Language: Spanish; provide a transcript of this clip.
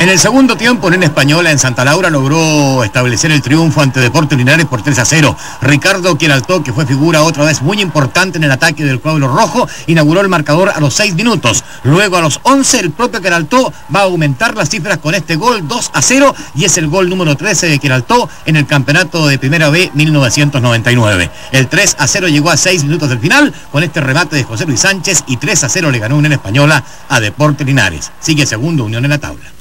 En el segundo tiempo, Unión Española en Santa Laura logró establecer el triunfo ante Deportes Linares por 3-0. Ricardo Quieraltó, que fue figura otra vez muy importante en el ataque del cuadro rojo, inauguró el marcador a los 6 minutos. Luego a los 11 el propio Quieraltó va a aumentar las cifras con este gol 2-0 y es el gol número 13 de Quieraltó en el campeonato de Primera B 1999. El 3-0 llegó a 6 minutos del final con este remate de José Luis Sánchez y 3-0 le ganó Unión Española a Deportes Linares. Sigue segundo Unión en la tabla.